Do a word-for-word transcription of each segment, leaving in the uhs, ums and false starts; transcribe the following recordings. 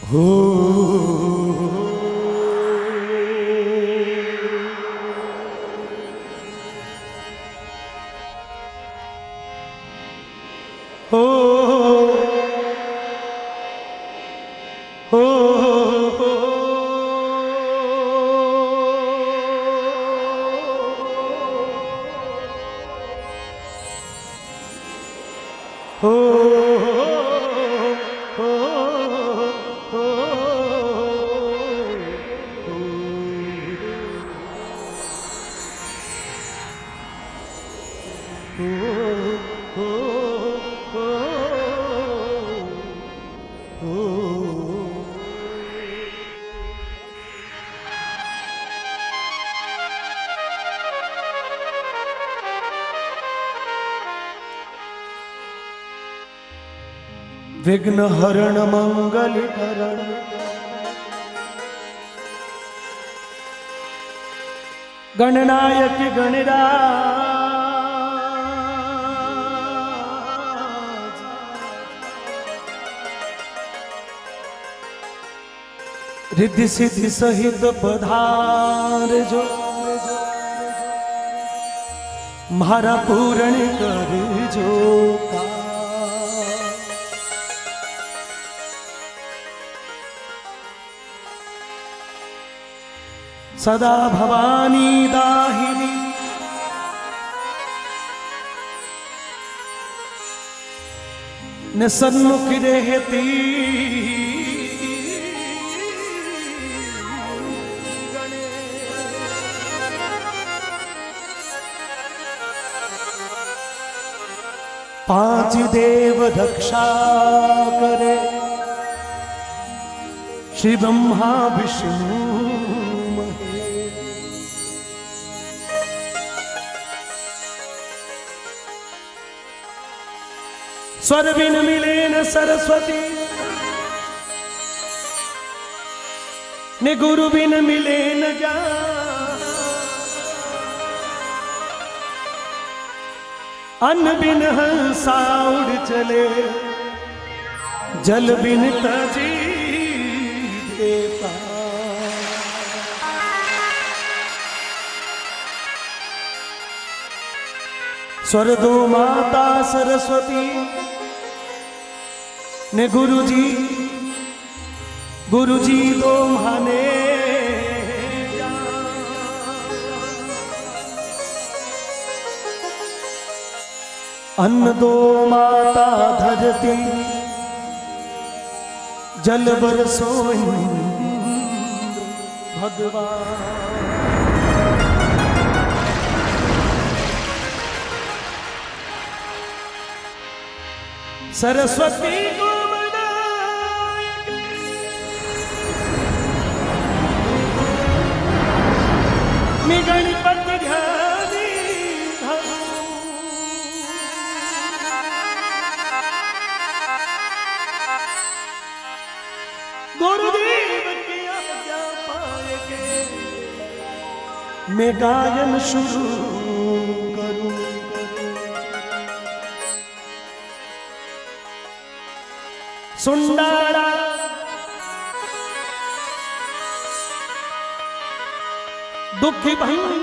हो हो हो हो विघ्न हरण मंगल करण गणनायक गणराज रिद्धि सिद्धि सहित पधार जो मारा पूर्ण कर जो का सदा भवानी दाहिनी न सन्मुख रहती पांच देव रक्षा करे श्री ब्रह्मा विष्णु स्वर बिन मिले न सरस्वती ने गुरु बिन मिले न ज्ञान अन्न बिन हंसा उड़ चले जल बिन तजी देता स्वर दो माता सरस्वती ने गुरुजी गुरुजी दो माने अन्न दो माता धरती जल बरसो भगवान सरस्वती को मैं गणपति ध्यानी गुरुदेव की आज्ञा पाएंगे मैं गायन शुरू करूं सुंदरा दुखी भंग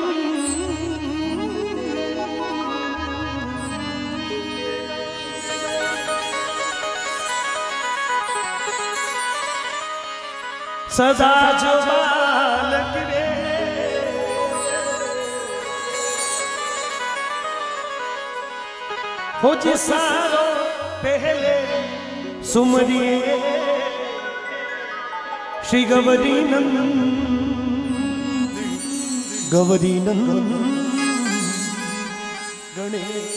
सदा जो बालक रे हो जी सारो पहले सुमरिए श्री गौरी नंद गौरी नंद गणेश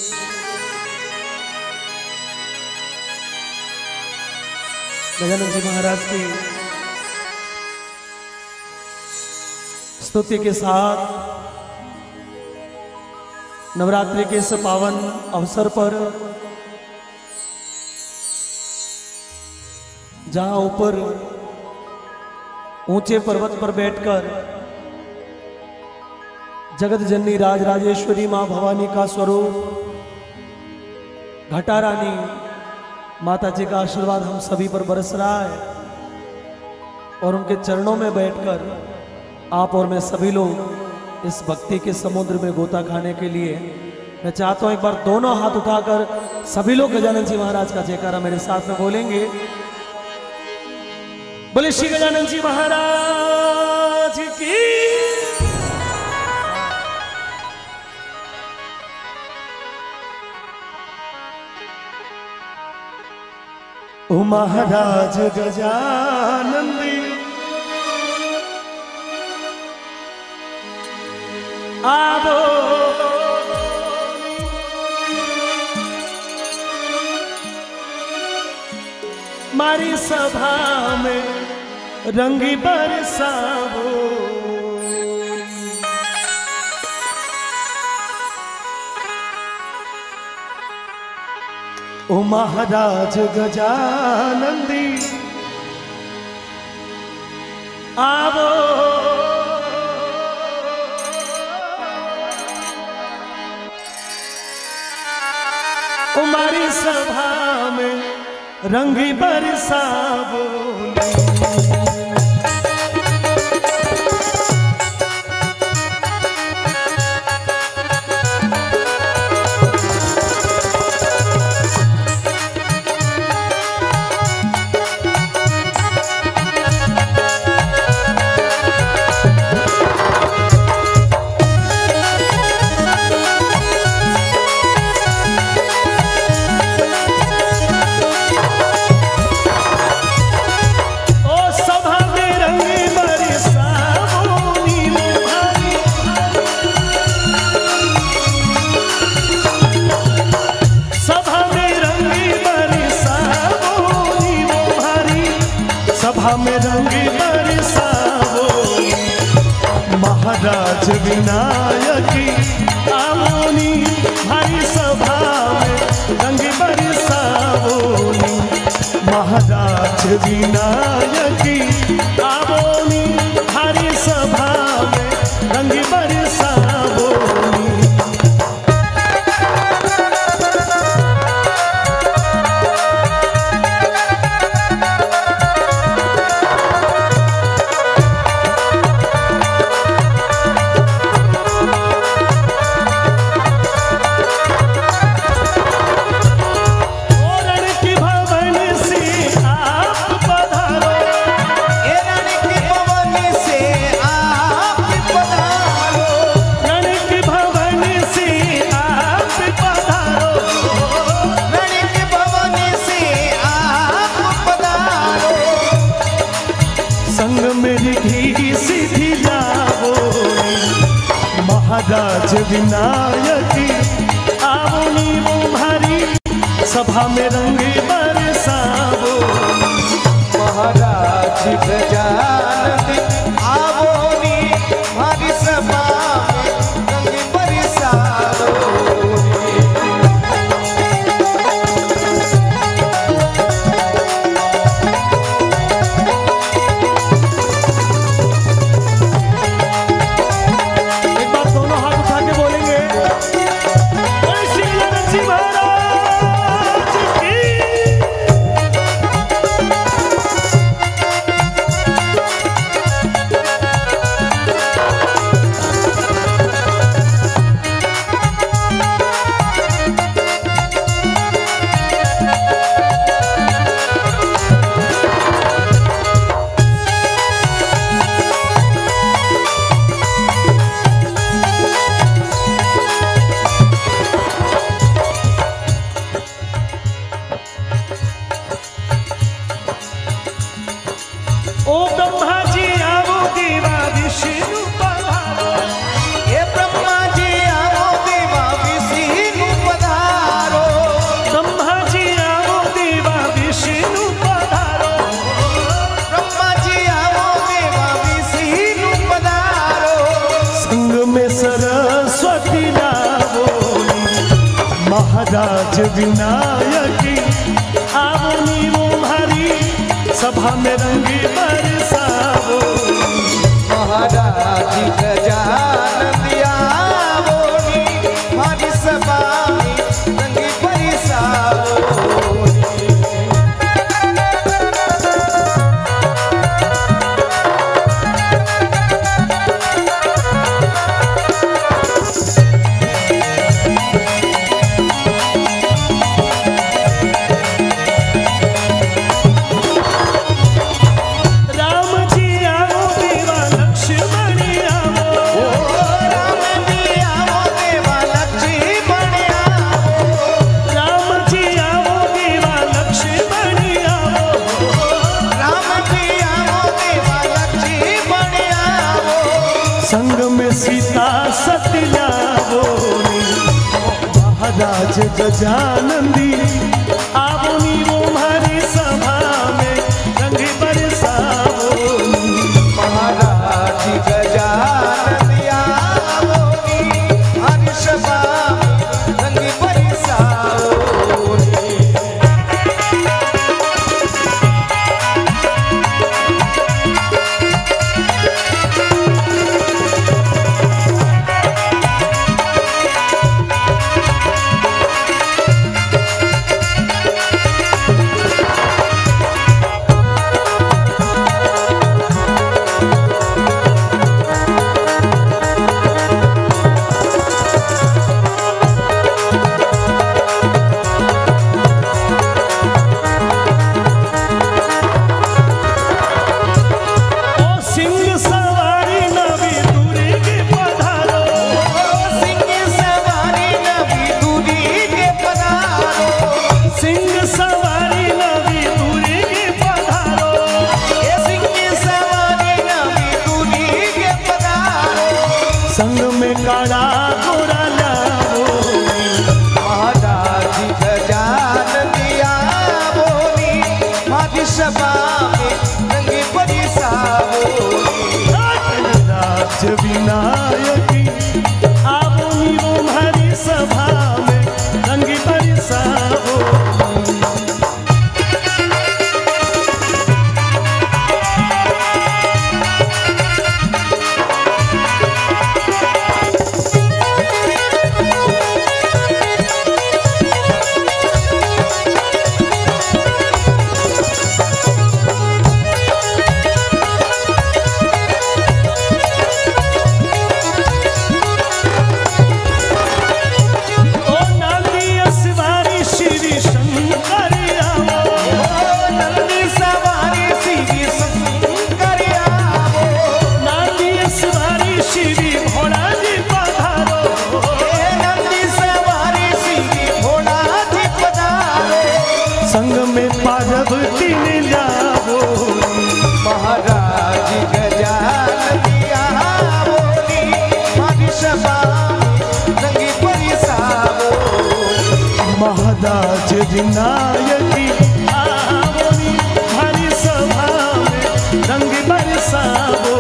गजानन जी महाराज की स्तुति के साथ नवरात्रि के इस पावन अवसर पर जहां ऊपर ऊंचे पर्वत पर बैठकर जगत जननी राज राजेश्वरी मां भवानी का स्वरूप घटा रानी माता जी का आशीर्वाद हम सभी पर बरस रहा है। और उनके चरणों में बैठकर आप और मैं सभी लोग इस भक्ति के समुद्र में गोता खाने के लिए मैं चाहता हूं एक बार दोनों हाथ उठाकर सभी लोग गजानन जी महाराज का जयकारा मेरे साथ में बोलेंगे। बोले श्री गजानन जी महाराज की। ओ महाराज गजानंदी आवो मारी सभा में रंगी बरसावो। ओ महाराज गजानंदी आवो उमारी सभा में रंगी बरसावो। सभा में रंगी बरसावो महाराज विनायकी आवोनी भारी सभा में रंगी बरसावो महाराज विनायकी आवोनी भारी सभा में रंगी बरसावो। महाराज विनायकी आवोनी वो भारी सभा में रंगी बरसावो महाराज गजानंदी आवोनी भारी सभा में रंगी बरसावो। ओ ब्रह्मा जी आवो देवा विष्णु पधारो। ये ब्रह्मा जी आवो देवा विष्णु पधारो। ब्रह्मा जी आवो देवा विष्णु पधारो। ब्रह्मा जी आवो देवा विष्णु पधारो। संग में सरस्वती लावो महाराज विनायकी आवोनी वो भारी सभा में रंगी बरसावो महाराज गजानंदी आवोनी भारी सभा में रंगी बरसावो। महाराज गजानंदी आवनी वो हमारी सभा में रंग बरसाओ। महाराज गजानंदी आवनी हमारी सभा में रंग बरसाओ। संग में काला गोरा लाओ। महाराज गजानंदी आवनी हमारी सभा में रंग बरसाओ। राज विनायकी आवनी वो हमारी सभा में रंग बरसाओ। संग में पार्वती ने जाओ। महाराज गजानंदी आवनी हमारी सभा में रंग बरसाओ। महाराज विनायकी आवनी हमारी सभा में रंग बरसाओ।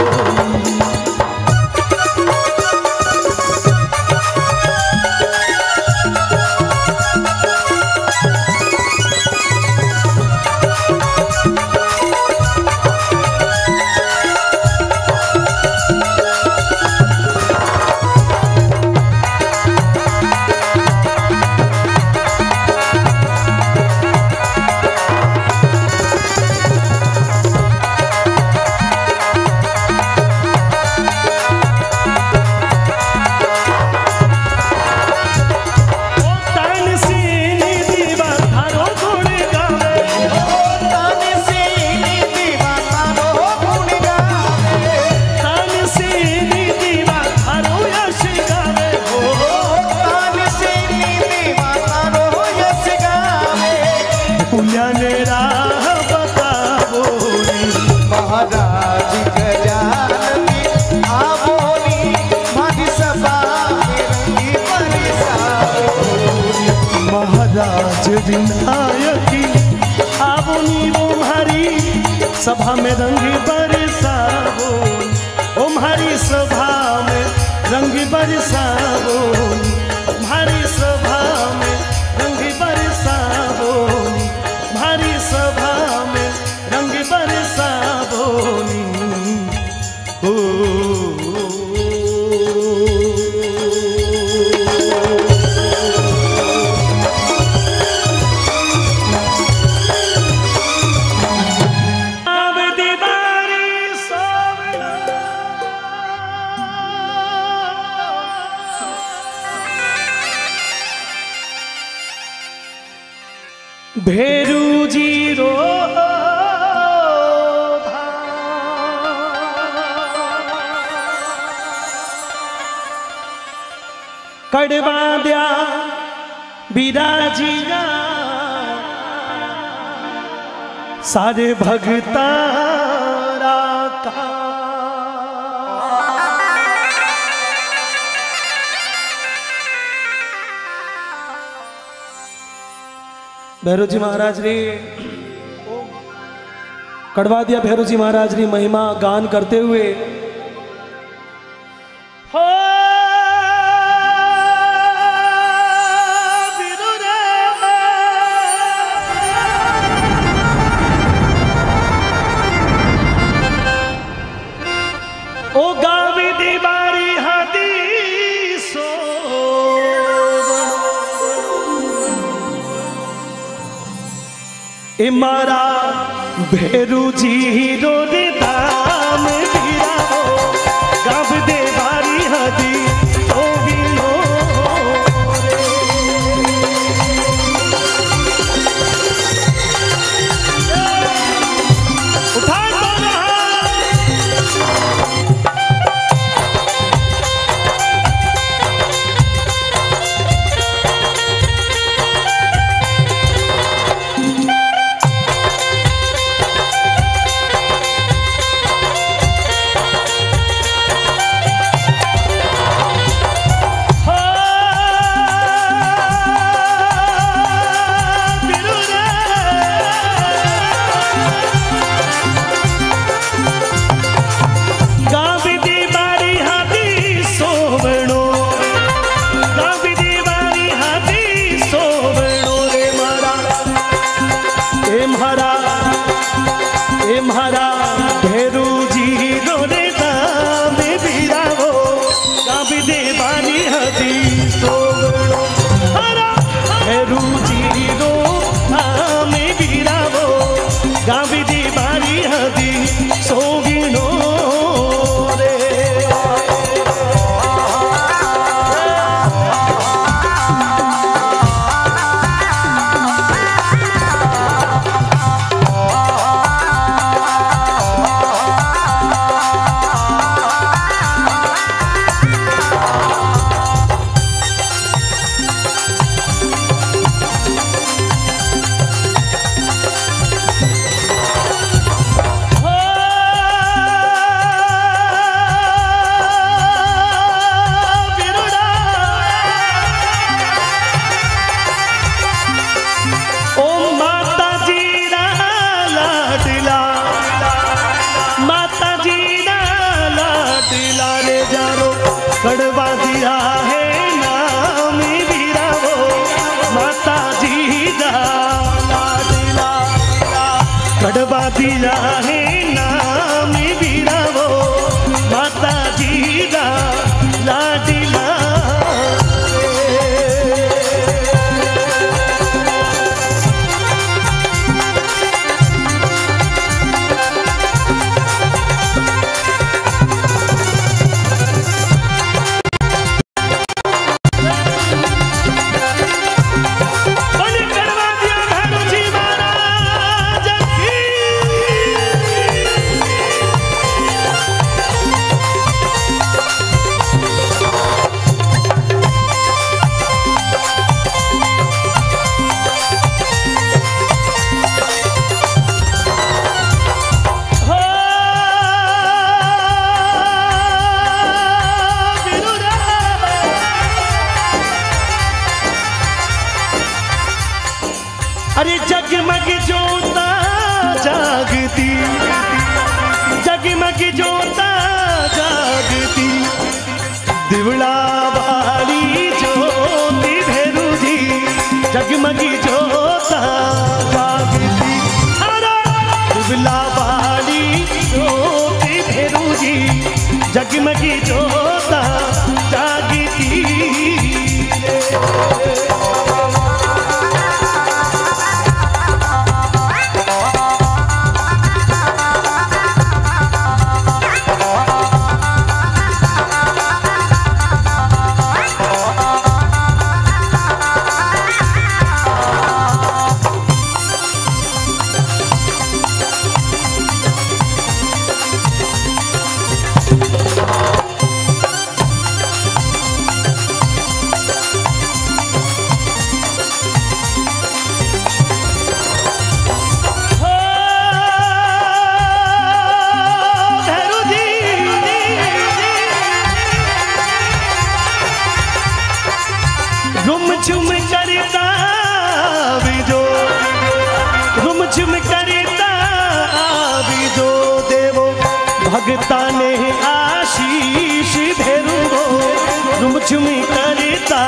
महाराज गजानंदी आवनी हमारी सभा में रंग बरसाओ। महाराज विनायकी आवनी वो हमारी सभा में रंग बरसाओ। ओ हमारी सभा में रंग बरसाओ। हमारी सभा में रंग बरसाओ। हमारी सभा में रंग बरसाओ। ओ भेरू जी रो कड़वा द्या बिराजिया सारे भगतारा का भैरू जी महाराज री कड़वा दिया। भैरू जी महाराज री महिमा गान करते हुए हो ओ गावी दीवारी हादी सो ए मारा भैरू जी रो रे दाम वीराओ गाव देवारी हदी तो विनो उठा दो ना कड़वा दिया है नाम वीरावो माता जी दा लाडला कड़वा दिया है नाम वीरावो माता जी दा लाडला अरे जगमग जोता जागती जगमग जोता जागती दिवड़ा वाली ज्योति भैरू जी जगमग जोता जागती अरे दिवड़ा वाली ज्योति भैरू जी जगमग जोता जागती झुम करता भी जो भगता ने आशीष भेरू गो रुमझुमी करता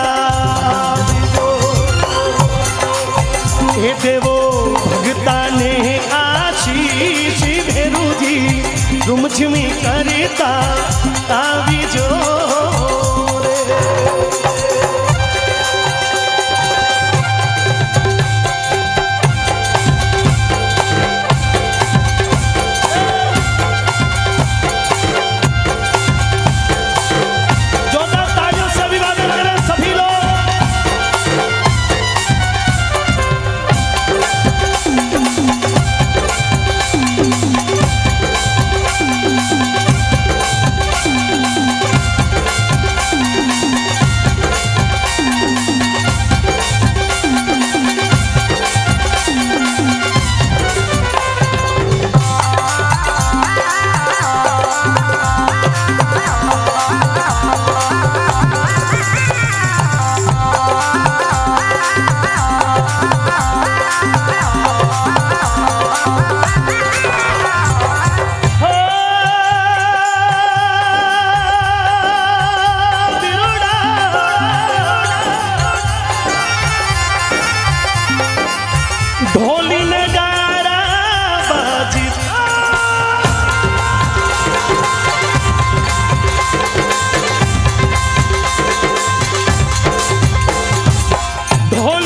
हे देवो भगता ने आशीष भेरू जी रुमझुमी करता तावी जो ढोली नगारा बाजता ढोल